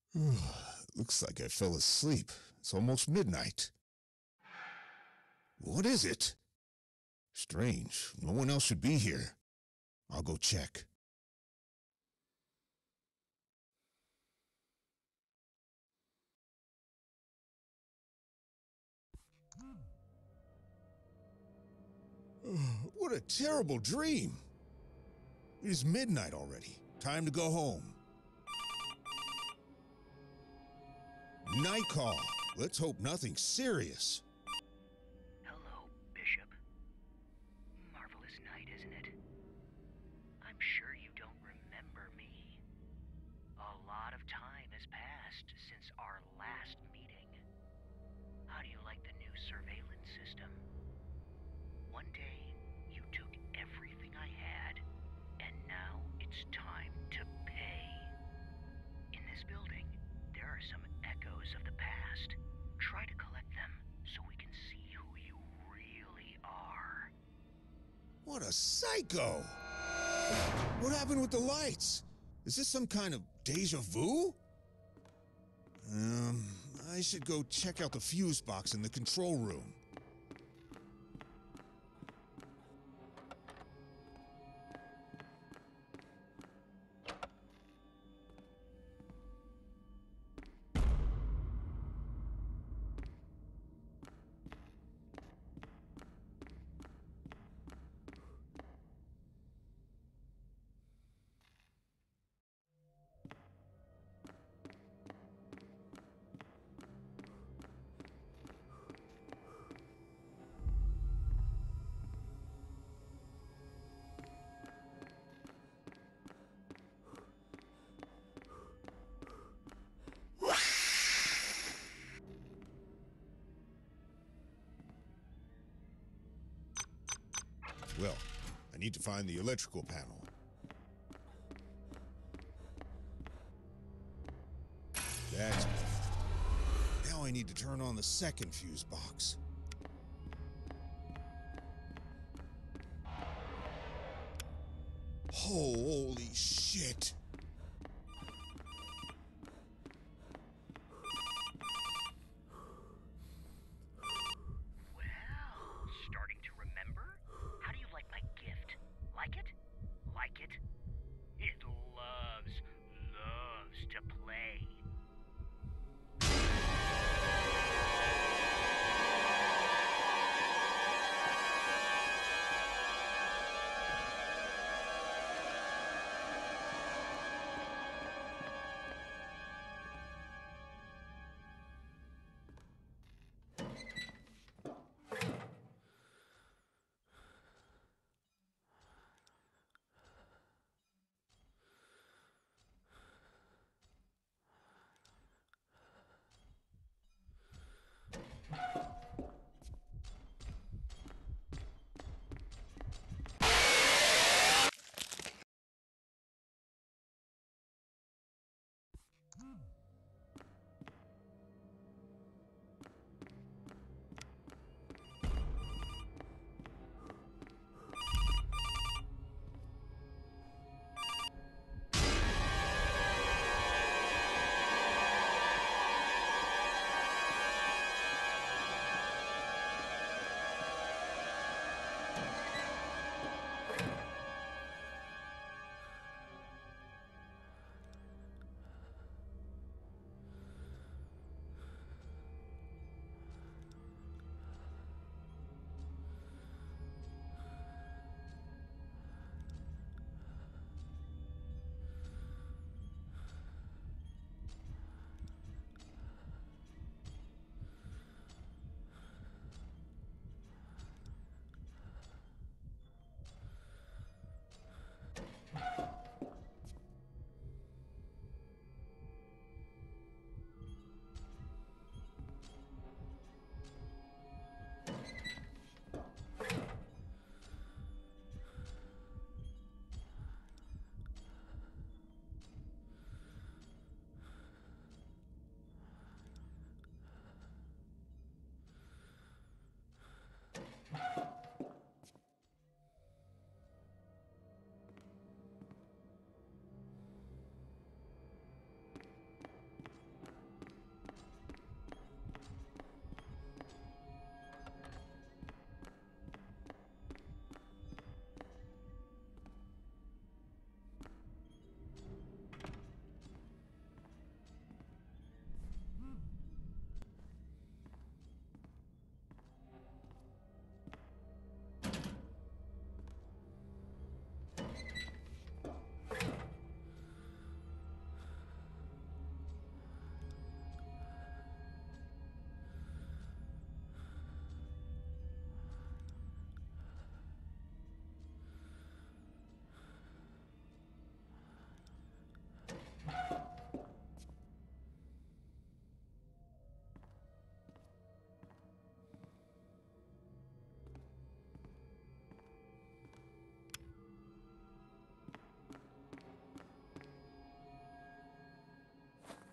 Looks like I fell asleep. It's almost midnight. What is it? Strange. No one else should be here. I'll go check. What a terrible dream. It is midnight already. Time to go home. Night call. Let's hope nothing serious. Hello, Bishop. Marvelous night, isn't it? I'm sure you don't remember me. A lot of time has passed since our last meeting. How do you like the new surveillance system? One day, you took everything I had, and now it's time to pay. In this building, there are some echoes of the past. Try to collect them so we can see who you really are. What a psycho! What happened with the lights? Is this some kind of deja vu? I should go check out the fuse box in the control room. Well, I need to find the electrical panel. That's better. Now I need to turn on the second fuse box. Holy shit! Well, starting to remember? How do you like my gift? Like it? Like it? It loves to play.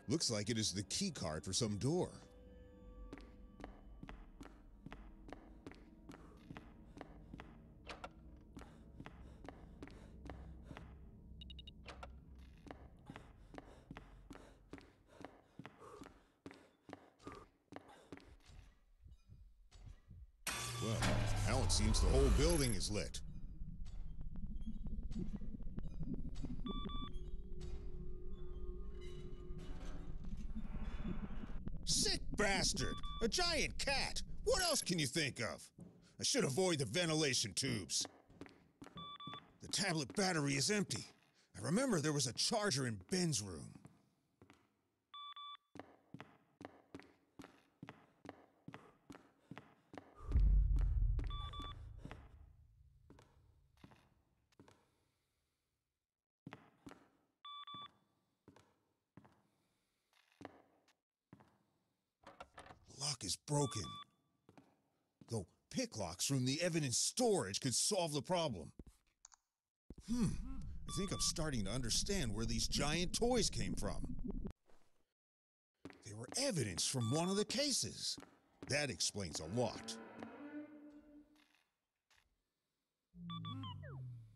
Looks like it is the key card for some door. Well, now it seems the whole building is lit. Sick bastard! A giant cat! What else can you think of? I should avoid the ventilation tubes. The tablet battery is empty. I remember there was a charger in Ben's room. The lock is broken. Though pick locks from the evidence storage could solve the problem. I think I'm starting to understand where these giant toys came from. They were evidence from one of the cases. That explains a lot.